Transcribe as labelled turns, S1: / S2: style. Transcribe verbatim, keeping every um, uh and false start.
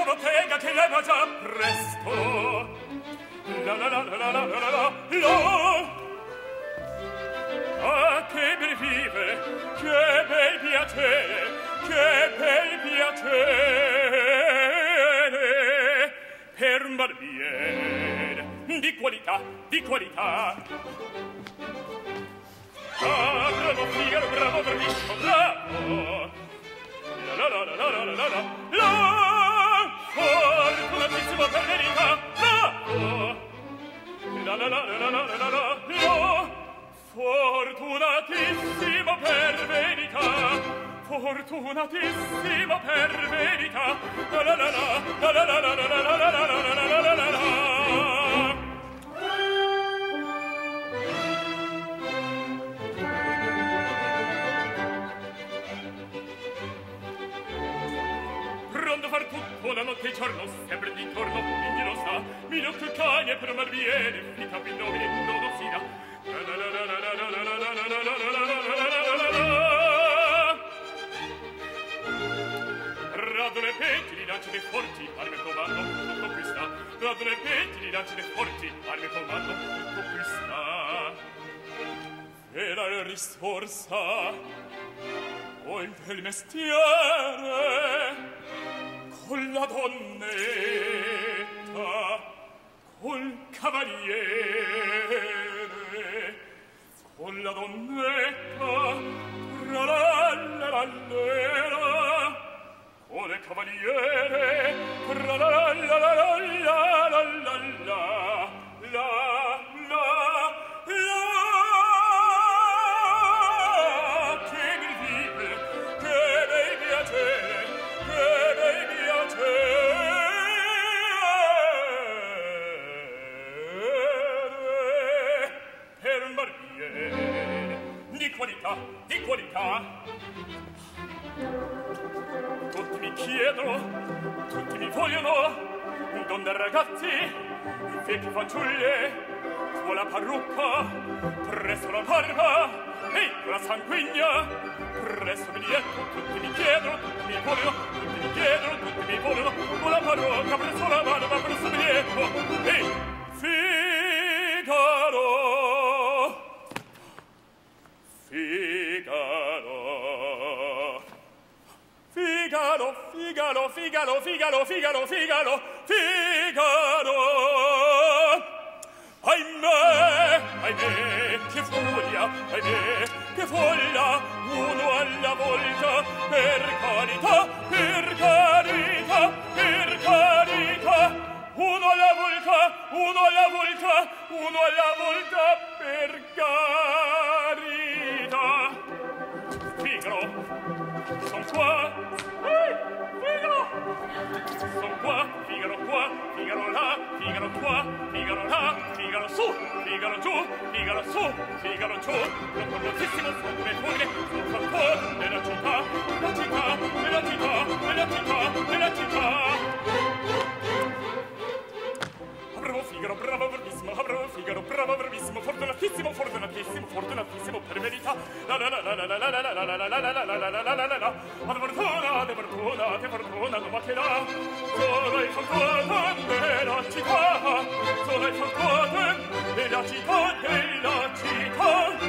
S1: tua bottega che leva già presto. La la la la la la la la la. Ah, che bel vive, che bel piacere, che bel piacere per un barbiere di qualità, di qualità. Ah, bravo Figaro, bravo, bravissimo, bravo. La la la la la la la la la. Fortunatissimo per verità, bravo. La la la la la la la la la. Fortunatissimo per verità, fortunatissimo per verità. La la la la la la la la la la la la la la la la. Pronto far tutto la notte e giorno, sempre d'intorno, quindi lo sa, mio che cane per un barbiere, fi capi nobile, non lo si dà. Radono e pettini, lancine forti, armi al comando, tutto qui sta. Radono e pettini, lancine forti, armi al comando, tutto qui sta. E la risforza, o il del mestiere, con la donnetta, col cavaliere, con la donnetta, tra la la la la, con il cavaliere, tra la la la la la la la la la la la. Che bel vive, che bel piacere, che bel piacere per un barbiere di qualità, di qualità. Tutti mi chiedono, tutti mi vogliono, donne e ragazzi, vecchi fanciulle, con la parrucca, presso la barba e con la sanguigna, presso il biglietto, tutti mi chiedono, tutti mi vogliono, tutti mi chiedono, tutti mi vogliono, con la parrucca, presso la barba, presso il biglietto e Figaro, Figaro. Figaro, Figaro, Figaro, Figaro, Figaro, Figaro, Figaro. Ahimè, ahimè, che furia, ahimè, che folla, uno alla volta, per carità, per carità, per carità, uno alla volta, uno alla volta, uno alla volta, per carità. Figaro, son qua, ehi, Figaro, son qua, Figaro qua, Figaro là, Figaro qua, Figaro là, Figaro su, Figaro giù, Figaro su, Figaro giù, non cornosissimo, son come fulmine, son fattore nella città, nella città, nella città, nella città, nella città. Bravo Figaro, bravo, bravissimo, bravo Figaro, bravo, bravissimo, fortunatissimo, fortunatissimo, fortunatissimo per verità. La la la la la la la la la la la la la la la la la la la. Ad fortuna, de fortuna, de fortuna non mancherà. Solo il fortuna della città, solo il fortuna della città, della città.